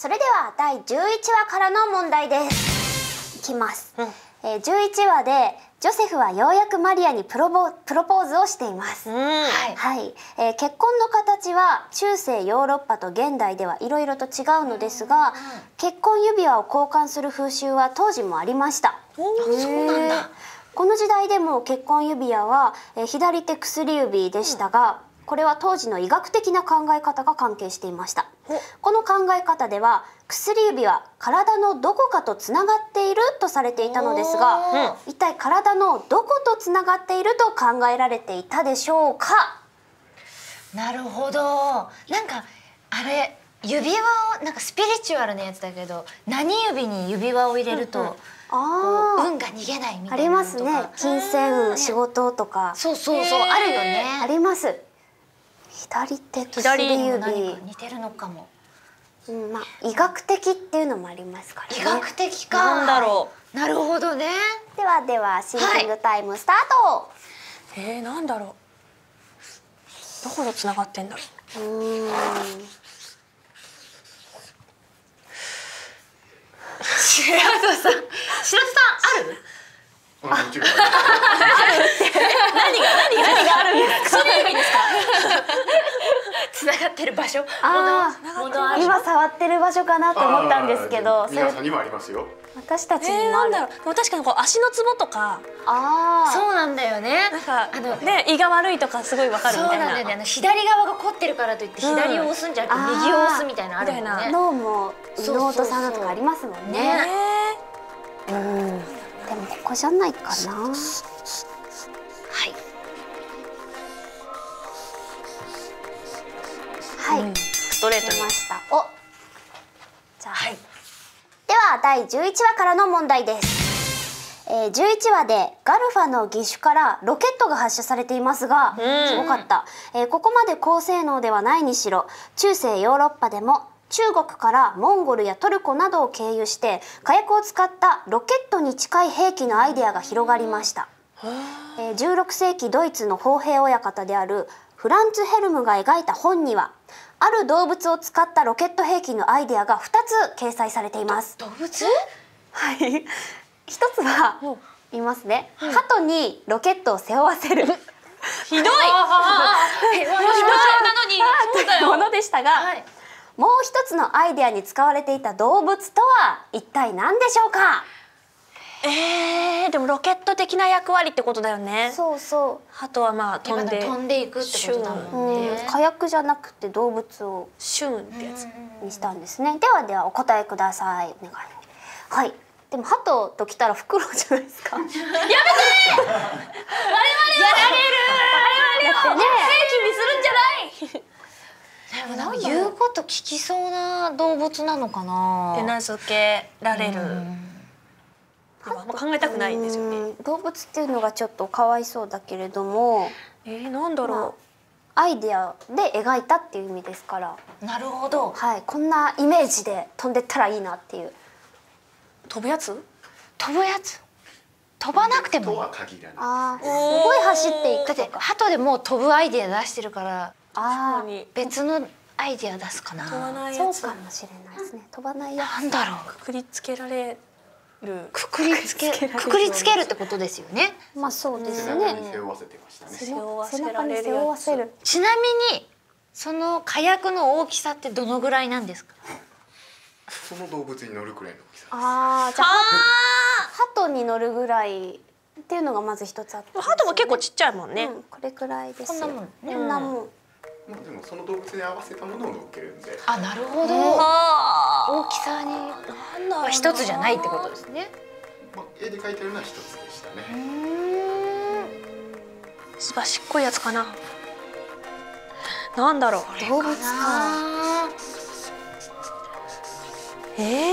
それでは第11話からの問題です。いきます。11話でジョセフはようやくマリアにプロポーズをしています。結婚の形は中世ヨーロッパと現代ではいろいろと違うのですが、結婚指輪を交換する風習は当時もありました。 そうなんだ。 この時代でも結婚指輪は左手薬指でしたが、これは当時の医学的な考え方が関係していました。この考え方では薬指は体のどこかとつながっているとされていたのですが、一体体のどことつながっていると考えられていたでしょうか。 なるほど。なんかあれ指輪をなんかスピリチュアルなやつだけど、何指に指輪を入れると運が逃げないみたいなのとか。 ありますね。金銭運、仕事とか。 そうそうそう、あるよね。 あります。左手薬指、 何か似てるのかも。 まあ医学的っていうのもありますからね。 医学的か。 なんだろう。なるほどね。 ではシンキングタイムスタート。 なんだろう。どことつながってんだろう。 白戸さんある？ 何があるんですか？薬指ですか？ つながってる場所。 今触ってる場所かなと思ったんですけど、 皆さんにもありますよ。 私たちにもある。 なんだろう。でも確かにこう足のツボとか、 そうなんだよね。 なんかね胃が悪いとかすごいわかるみたいな。 そうなんだよね。左側が凝ってるからといって左を押すんじゃなくて右を押すみたいなのあるもんね。 脳も右脳と左脳とかありますもんね。でもここじゃないかな。はい。はい。 ストレートに。 出ました。じゃあ。では第11話からの問題です。11話でガルファの義手からロケットが発射されていますが、すごかった。ここまで高性能ではないにしろ、中世ヨーロッパでも中国からモンゴルやトルコなどを経由して火薬を使ったロケットに近い兵器のアイデアが広がりました。16世紀ドイツの砲兵親方であるフランツ・ヘルムが描いた本には、ある動物を使ったロケット兵器のアイデアが2つ掲載されています。 動物？ はい。一つは言いますね。鳩にロケットを背負わせる。 ひどい。ひどいなのにそうだよ。 ものでしたが、もう一つのアイデアに使われていた動物とは一体何でしょうか。 でもロケット的な役割ってことだよね。 そうそう。 鳩はまあ飛んでいくってことだもんね。 火薬じゃなくて動物をシューンってやつにしたんですね。ではお答えください。お願い。はい。でも鳩ときたらフクロウじゃないですか。やめて！我々はやられる。我々を兵器にするんじゃない。 でもなんか言うこと聞きそうな動物なのかな。 手なずけられる。あんま考えたくないんですよね。 動物っていうのがちょっとかわいそうだけれども、 なんだろう。 アイデアで描いたっていう意味ですから。 なるほど。 はい、こんなイメージで飛んでったらいいなっていう。 飛ぶやつ？ 飛ぶやつ？飛ばなくてもいい。 とは限らない。 ああ、すごい走っていくとか。 だって鳩でもう飛ぶアイデア出してるから、別のアイデア出すかな。 飛ばないやつ。 そうかもしれないですね。飛ばないやつ。 なんだろう。 くくりつけられる。 くくりつけるってことですよね。 まあそうです背ね。 中に背負わせてましたね。 背中に背負わせる。 ちなみにその火薬の大きさってどのぐらいなんですか？ その動物に乗るくらいの大きさです。 ああ、じゃあ鳩に乗るぐらいっていうのがまず一つあって。 鳩も結構ちっちゃいもんね。 これくらいですよ。 こんなもん。 こんなもん。 まあでもその動物に合わせたものを乗っけるんで。 あ、なるほど。大きさに一つじゃないってことですね。 まあ絵で描いてるのは一つでしたね。 すばしっこいやつかな。なんだろう。 動物か。